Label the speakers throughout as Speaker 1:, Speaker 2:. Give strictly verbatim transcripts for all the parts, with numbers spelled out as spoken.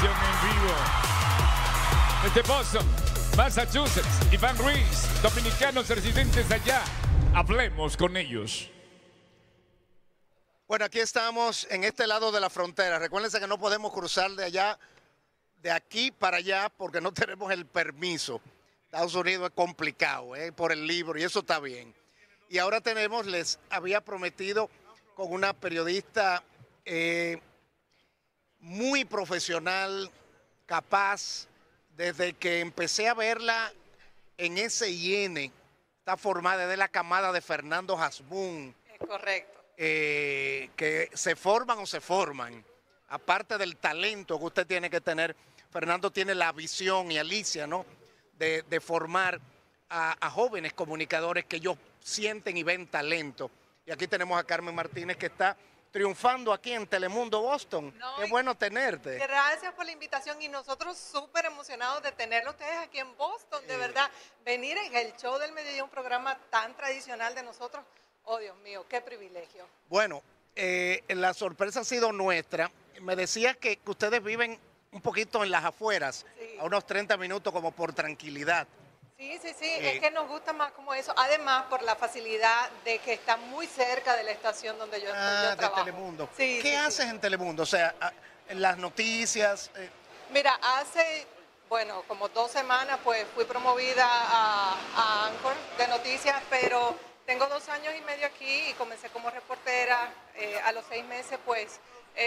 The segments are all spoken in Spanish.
Speaker 1: transmisión en vivo desde Boston, Massachusetts. Iván Ruiz, dominicanos residentes allá. Hablemos con ellos.
Speaker 2: Bueno, aquí estamos en este lado de la frontera. Recuérdense que no podemos cruzar de allá, de aquí para allá, porque no tenemos el permiso. Estados Unidos es complicado, ¿eh? Por el libro, y eso está bien. Y ahora tenemos, les había prometido, con una periodista eh, muy profesional, capaz, desde que empecé a verla en S I N, está formada de la camada de Fernando Hasbún.
Speaker 3: Es correcto.
Speaker 2: Eh, que se forman o se forman, aparte del talento que usted tiene que tener, Fernando tiene la visión, y Alicia, ¿no?, de, de formar a, a jóvenes comunicadores que ellos sienten y ven talento. Y aquí tenemos a Carmen Martínez, que está triunfando aquí en Telemundo Boston.
Speaker 3: No,
Speaker 2: Qué bueno tenerte.
Speaker 3: Gracias por la invitación y nosotros súper emocionados de tenerlo ustedes aquí en Boston, de
Speaker 2: Eh.
Speaker 3: verdad. Venir en el show del mediodía, un programa tan tradicional de nosotros. Oh, Dios mío, qué privilegio.
Speaker 2: Bueno, eh, la sorpresa ha sido nuestra. Me decías que, que ustedes viven un poquito en las afueras,
Speaker 3: Sí.
Speaker 2: a unos treinta minutos como por tranquilidad.
Speaker 3: Sí, sí, sí,
Speaker 2: Eh.
Speaker 3: es que nos gusta más como eso. Además, por la facilidad de que está muy cerca de la estación donde yo,
Speaker 2: Ah,
Speaker 3: yo
Speaker 2: de
Speaker 3: trabajo.
Speaker 2: Telemundo.
Speaker 3: Sí,
Speaker 2: ¿Qué
Speaker 3: sí,
Speaker 2: haces
Speaker 3: sí.
Speaker 2: en Telemundo? O sea, a- en las noticias. eh,
Speaker 3: Mira, hace, bueno, como dos semanas, pues fui promovida a, a Anchor de noticias, pero tengo dos años y medio aquí y comencé como reportera. Eh, a los seis meses, pues,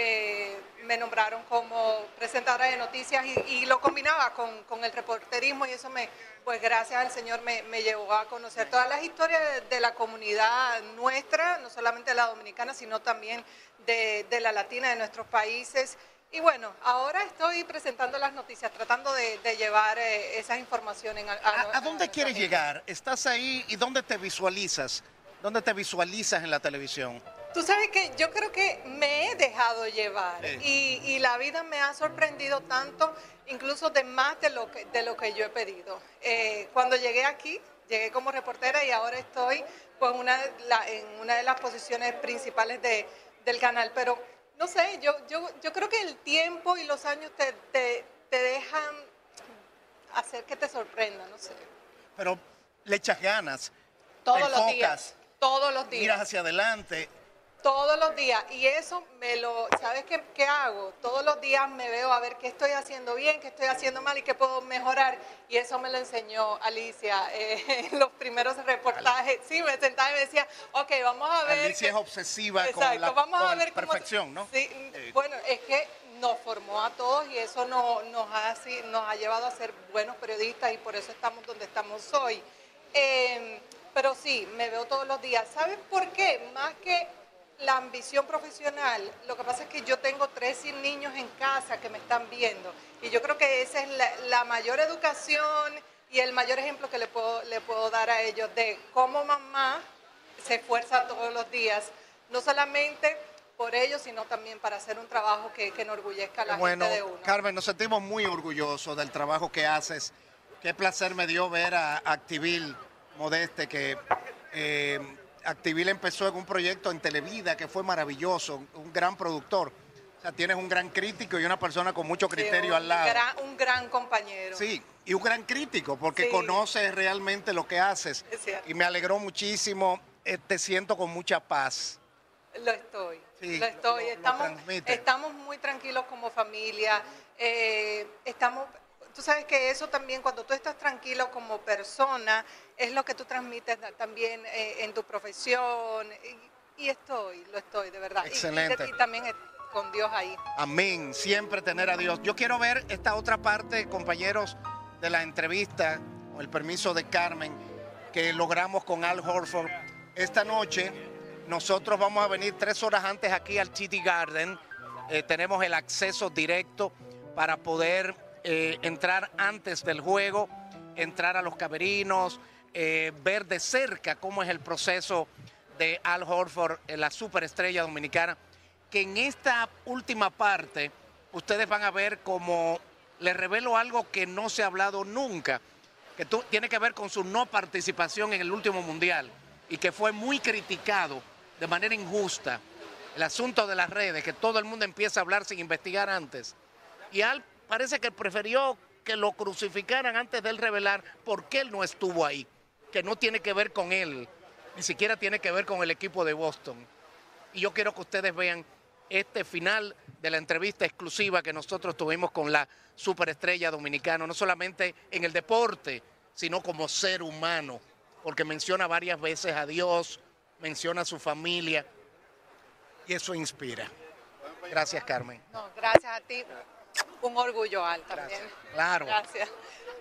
Speaker 3: eh, me nombraron como presentadora de noticias y, y lo combinaba con, con el reporterismo, y eso me, pues gracias al Señor me, me llevó a conocer todas las historias de, de la comunidad nuestra, no solamente de la dominicana, sino también de, de la latina, de nuestros países. Y bueno, ahora estoy presentando las noticias, tratando de, de llevar eh, esas informaciones. A,
Speaker 2: ¿A, a dónde
Speaker 3: nuestra
Speaker 2: quieres
Speaker 3: gente.
Speaker 2: llegar? ¿Estás ahí y dónde te visualizas? ¿Dónde te visualizas en la televisión?
Speaker 3: Tú sabes que yo creo que me he dejado llevar
Speaker 2: Sí.
Speaker 3: y, y la vida me ha sorprendido tanto, incluso de más de lo que, de lo que yo he pedido. Eh, cuando llegué aquí, llegué como reportera y ahora estoy pues, una, la- en una de las posiciones principales de, del canal, pero no sé, yo, yo, yo creo que el tiempo y los años te, te, te dejan hacer que te sorprenda, no sé.
Speaker 2: Pero le echas ganas,
Speaker 3: Todos
Speaker 2: te
Speaker 3: los
Speaker 2: enfocas,
Speaker 3: días, todos los días.
Speaker 2: miras hacia adelante.
Speaker 3: Todos los días, y eso me lo, ¿sabes qué, qué hago? Todos los días me veo a ver qué estoy haciendo bien, qué estoy haciendo mal y qué puedo mejorar, y eso me lo enseñó Alicia eh, en los primeros reportajes. Sí, me sentaba y me decía, ok, vamos a ver.
Speaker 2: Alicia
Speaker 3: qué-
Speaker 2: es obsesiva con
Speaker 3: Exacto,
Speaker 2: la,
Speaker 3: vamos
Speaker 2: con
Speaker 3: a
Speaker 2: la
Speaker 3: ver cómo-
Speaker 2: perfección, ¿no?
Speaker 3: Sí,
Speaker 2: Eh.
Speaker 3: bueno, es que nos formó a todos y eso no- nos, ha, así- nos ha llevado a ser buenos periodistas y por eso estamos donde estamos hoy. Eh, pero sí, me veo todos los días. ¿Sabes por qué? Más que la ambición profesional, lo que pasa es que yo tengo tres niños en casa que me están viendo y yo creo que esa es la, la mayor educación y el mayor ejemplo que le puedo, le puedo dar a ellos de cómo mamá se esfuerza todos los días, no solamente por ellos, sino también para hacer un trabajo que, que enorgullezca a la
Speaker 2: Bueno,
Speaker 3: gente de uno.
Speaker 2: Carmen, nos sentimos muy orgullosos del trabajo que haces. Qué placer me dio ver a Activil Modeste, que eh, Activil empezó en un proyecto en Televida que fue maravilloso, un gran productor. O sea, tienes un gran crítico y una persona con mucho criterio
Speaker 3: Sí, un
Speaker 2: al lado.
Speaker 3: gran- un gran compañero.
Speaker 2: Sí, y un gran crítico, porque
Speaker 3: Sí.
Speaker 2: conoces realmente lo que haces.
Speaker 3: Es cierto.
Speaker 2: Y me alegró muchísimo, eh, te siento con mucha paz.
Speaker 3: Lo estoy,
Speaker 2: Sí,
Speaker 3: lo estoy.
Speaker 2: lo- lo
Speaker 3: estamos,
Speaker 2: transmite.
Speaker 3: estamos muy tranquilos como familia. eh, estamos, tú sabes que eso también, cuando tú estás tranquilo como persona, es lo que tú transmites da- también eh, en tu profesión. Y, y estoy, lo estoy, de verdad. Y- y-
Speaker 2: Excelente.
Speaker 3: Y, también eh, con Dios ahí.
Speaker 2: Amén, siempre tener a Dios. Yo quiero ver esta otra parte, compañeros, de la entrevista, con el permiso de Carmen, que logramos con Al Horford. Esta noche nosotros vamos a venir tres horas antes aquí al T D Garden. Eh, tenemos el acceso directo para poder eh, entrar antes del juego, entrar a los camerinos, eh, ver de cerca cómo es el proceso de Al Horford, eh, la superestrella dominicana, que en esta última parte ustedes van a ver como les revelo algo que no se ha hablado nunca, que tú, tiene que ver con su no participación en el último mundial y que fue muy criticado de manera injusta. El asunto de las redes, que todo el mundo empieza a hablar sin investigar antes. Y Al parece que prefirió que lo crucificaran antes de él revelar por qué él no estuvo ahí, que no tiene que ver con él, ni siquiera tiene que ver con el equipo de Boston. Y yo quiero que ustedes vean este final de la entrevista exclusiva que nosotros tuvimos con la superestrella dominicana, no solamente en el deporte, sino como ser humano, porque menciona varias veces a Dios, menciona a su familia, y eso inspira. Gracias, Carmen.
Speaker 3: No, gracias a ti. Un orgullo, Al, también.
Speaker 2: Gracias. Claro.
Speaker 3: Gracias.